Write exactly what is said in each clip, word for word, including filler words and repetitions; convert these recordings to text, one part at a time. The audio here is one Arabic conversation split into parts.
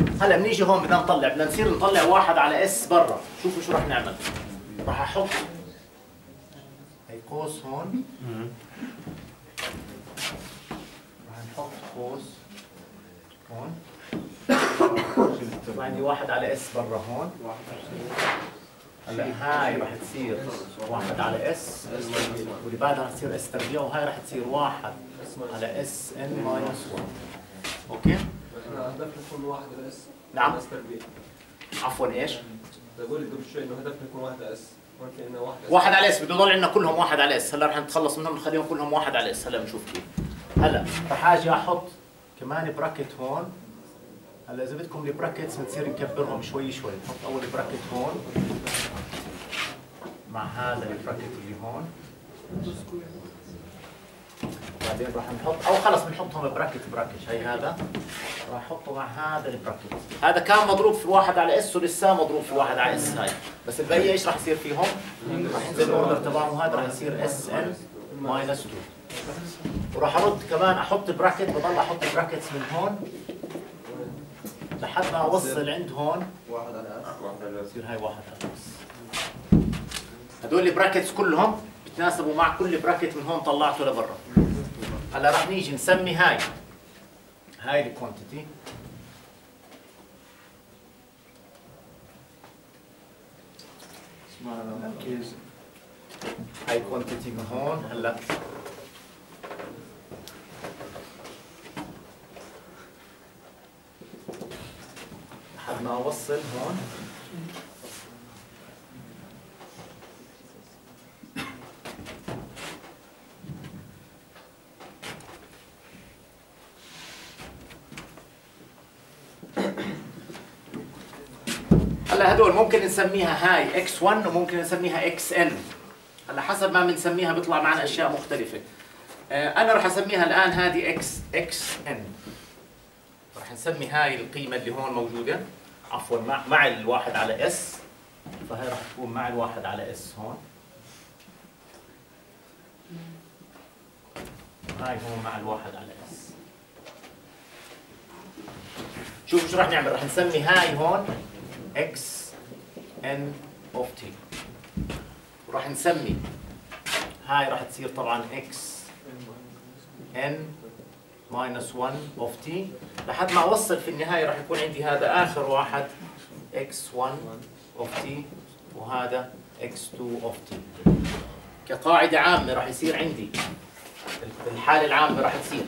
هلا بنيجي هون بدنا نطلع، بدنا نصير نطلع واحد على اس برا. شوفوا شو رح نعمل. رح احط هي قوس هون، رح نحط قوس هون، عندي واحد على اس برا هون. هلا هاي رح تصير واحد على اس، واللي بعدها رح تصير اس تربيع، وهاي رح تصير واحد على اس ان ماينس واحد. اوكي؟ احنا هدفنا يكون واحد على اس. نعم. اس تربيع. عفوا ايش؟ بقول لك قبل شوي انه هدفنا يكون واحد على اس، هون في عندنا واحد. واحد على اس، بده يضل عندنا كلهم واحد على اس، هلا رح نتخلص منهم نخليهم كلهم واحد على اس، هلا بنشوف كيف. هلا رح اجي احط كمان براكت هون. هلا اذا بدكم البراكتس بنصير نكبرهم شوي شوي، نحط اول براكت هون مع هذا البراكت اللي هون، وبعدين راح نحط، او خلص بنحطهم براكت براكت. هي هذا راح احطه مع هذا البراكت. هذا كان مضروب في واحد على اس ولسه مضروب في واحد على اس هاي، بس البقيه ايش راح يصير فيهم؟ راح ينزل الاوردر تبعهم، وهذا راح يصير اس ان ماينس اثنين. وراح ارد كمان احط براكت، بضل احط براكتس من هون لحد ما اوصل عند هون واحد على اس. واحد على اس. يصير هاي واحد على اس. هدول البراكتس كلهم بتناسبوا مع كل براكت من هون طلعته لبرا. هلا راح نيجي نسمي هاي هاي الكوانتيتي، هاي كوانتيتي من هون. هلا لحد ما اوصل هون هلا هدول ممكن نسميها هاي اكس واحد وممكن نسميها اكس ان. هلا حسب ما بنسميها بيطلع معنا اشياء مختلفة. آه انا راح اسميها الان هذه اكس اكس ان. راح نسمي هاي القيمة اللي هون موجودة، عفوا مع مع الواحد على اس، فهي راح تكون مع الواحد على اس هون. هاي هون مع الواحد على اس. شوفوا شو راح نعمل. راح نسمي هاي هون اكس ان اوف تي، وراح نسمي هاي راح تصير طبعا اكس ان ماينس واحد اوف تي، لحد ما اوصل في النهايه راح يكون عندي هذا اخر واحد اكس واحد اوف تي، وهذا اكس اثنين اوف تي. كقاعده عامه راح يصير عندي الحاله العامه راح تصير.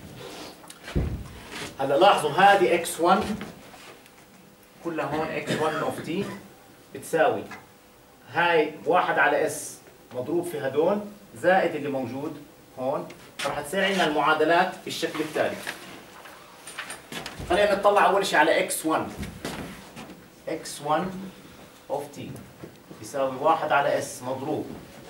هلا لاحظوا هذه اكس واحد كلها هون اكس واحد اوف تي بتساوي هاي واحد على اس مضروب في هدول زائد اللي موجود هون. راح تصير عندنا المعادلات بالشكل التالي. خلينا نطلع اول شيء على اكس واحد. اكس واحد اوف تي يساوي واحد على اس مضروب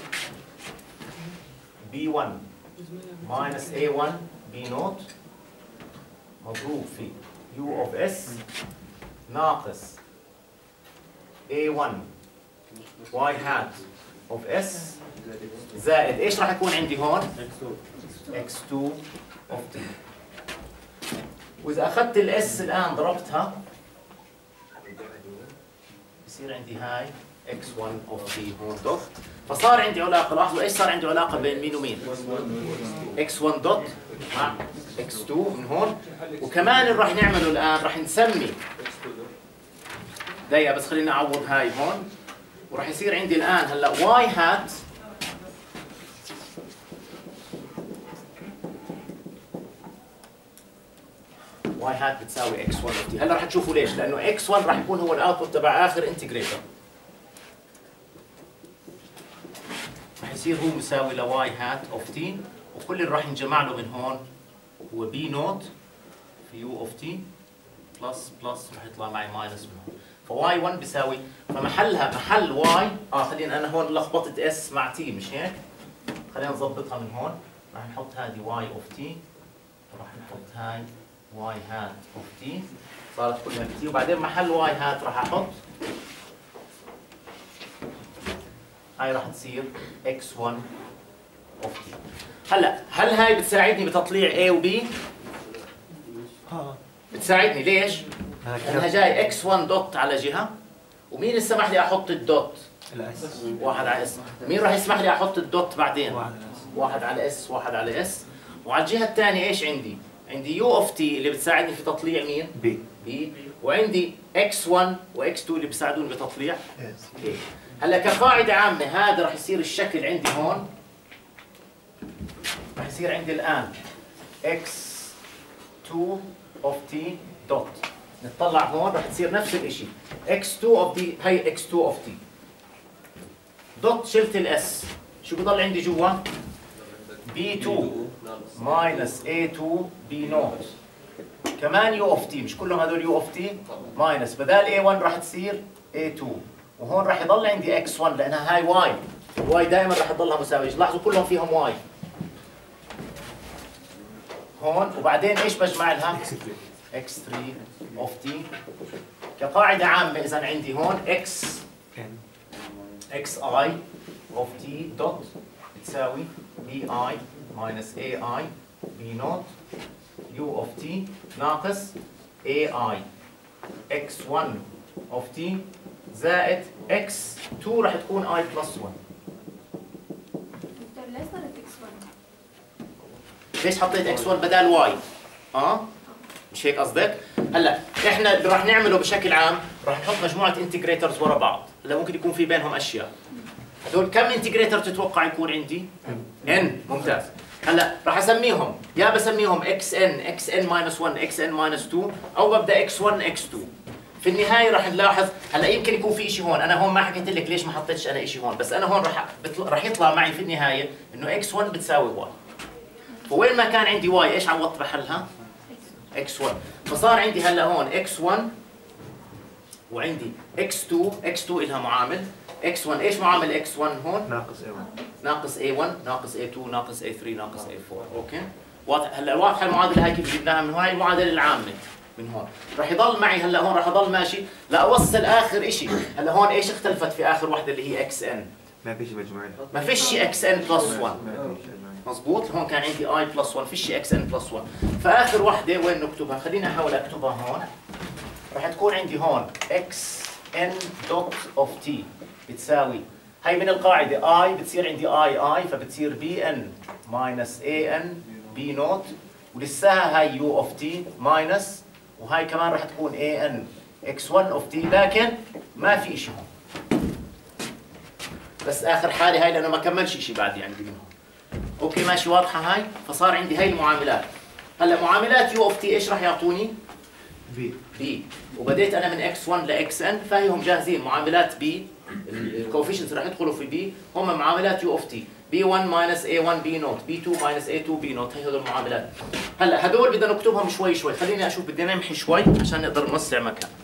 بي واحد ماينس اي واحد بي نوت مضروب في يو اوف اس ناقص اي واحد واي هات اوف اس زائد ايش راح يكون عندي هون؟ اكس اثنين اوف تي. واذا اخذت الاس الان ضربتها بصير عندي هاي اكس واحد اوف تي هون دوت، فصار عندي علاقه. لاحظوا ايش صار عندي علاقه بين مين ومين؟ اكس واحد دوت مع اكس اثنين من هون. وكمان اللي راح نعمله الان راح نسمي دقيقه بس خليني اعوض هاي هون، وراح يصير عندي الان هلا واي هات واي هات بتساوي اكس واحد اوف تي. هلا راح تشوفوا ليش، لانه اكس واحد راح يكون هو الاوتبوت تبع اخر انتجريتر، راح يصير هو مساوي لواي هات اوف تي، وكل اللي راح ينجمع له من هون هو بي نوت في يو اوف تي بلس بلس راح يطلع معي ماينس من هون. فواي واحد بيساوي، فمحلها محل واي اه خلينا انا هون لخبطت اس مع تي مش هيك؟ خلينا نظبطها من هون. راح نحط هذه واي اوف تي، وراح نحط هاي واي هات اوف تي، صارت كلها بتي، وبعدين محل واي هات راح احط هاي راح تصير اكس واحد اوف تي. هلا هل هاي بتساعدني بتطليع A و B؟ بتساعدني ليش؟ لانها جاي اكس واحد دوت على جهه، ومين اللي سمح لي احط الدوت؟ الاس واحد على اس. مين راح يسمح لي احط الدوت بعدين؟ واحد على اس. واحد على اس، واحد على اس. وعلى الجهه الثانيه ايش عندي؟ عندي يو اوف تي اللي بتساعدني في تطليع مين؟ بي بي. وعندي اكس واحد واكس اثنين اللي بيساعدوني بتطليع اس. ايه. هلا كقاعده عامه هذا راح يصير الشكل عندي هون، راح يصير عندي الان اكس اثنين اوف تي دوت. نطلع هون راح تصير نفس الشيء، اكس اثنين اوف تي، هي اكس اثنين اوف تي دوت، شلت الاس، شو بضل عندي جوا؟ بي اثنين ماينس اي اثنين بي نوت، كمان يو اوف تي، مش كلهم هذول يو اوف تي ماينس، بدال اي واحد راح تصير اي اثنين، وهون راح يضل عندي اكس واحد لانها هاي واي، واي دائما راح تضلها مساويه، لاحظوا كلهم فيهم واي هون. وبعدين ايش بجمع لها؟ اكس ثلاثة اوف تي. كقاعده عامه اذا عندي هون اكس ان اكس اي اوف تي دوت بتساوي بي اي ماينس اي اي بي نوت يو اوف تي ناقص اي اي اكس واحد اوف تي زائد اكس اثنين راح تكون اي بلس واحد. دكتور ليش صارت اكس واحد؟ ليش حطيت اكس واحد بدال واي؟ اه مش هيك قصدك؟ هلا احنا اللي راح نعمله بشكل عام راح نحط مجموعه انتجريترز ورا بعض، هلا ممكن يكون في بينهم اشياء. هدول كم انتجريتر تتوقع يكون عندي؟ ان. ممتاز. هلا راح اسميهم، يا بسميهم اكس ان اكس ان ماينس واحد اكس ان ماينس اثنين، او ببدا اكس واحد اكس اثنين. في النهايه راح نلاحظ، هلا يمكن يكون في شيء هون، انا هون ما حكيت لك ليش ما حطيتش انا شيء هون، بس انا هون راح بطل... راح يطلع معي في النهايه انه اكس واحد بتساوي واي. فوين ما كان عندي واي ايش عوضت محلها؟ اكس واحد. فصار عندي هلا هون اكس واحد وعندي اكس اثنين، اكس اثنين لها معامل، اكس واحد ايش معامل اكس واحد هون؟ ناقص اي واحد ناقص اي واحد ناقص اي اثنين ناقص اي ثلاثة ناقص اي أربعة. اوكي؟ واضح. هلا واضحه المعادله هاي كيف جبناها من هون؟ هاي المعادله العامه من هون. راح يضل معي هلا هون راح اضل ماشي لاوصل اخر شيء. هلا هون ايش اختلفت في اخر وحده اللي هي اكس ان؟ ما فيش مجموعين ما فيش اكس ان بلس واحد. ما فيش مجموعين مظبوط. هون كان عندي اي بلس واحد، فيش اكس ان بلس واحد. فاخر وحده وين نكتبها؟ خليني احاول اكتبها هون. راح تكون عندي هون اكس ان دوت اوف تي بتساوي، هي من القاعده اي بتصير عندي اي اي فبتصير بي ان ماينس اي ان بي نوت، ولساها هاي يو اوف تي ماينس، وهاي كمان راح تكون اي ان اكس واحد اوف تي، لكن ما في شيء هون، بس اخر حاله هاي لانه ما كملش شيء بعد يعني منهم. اوكي ماشي واضحه هاي. فصار عندي هاي المعاملات. هلا معاملات يو اوف تي ايش راح يعطوني؟ بي بي. وبديت انا من اكس واحد لاكس ان، فهيهم جاهزين معاملات بي، الكوفيشنتس راح يدخلوا في بي، هم معاملات يو اوف تي، بي واحد ماينس اي واحد بي نوت، بي اثنين ماينس اي اثنين بي نوت، هي هدول المعاملات. هلا هدول بدنا نكتبهم شوي شوي، خليني اشوف بدي نمحي شوي عشان نقدر نوسع مكان.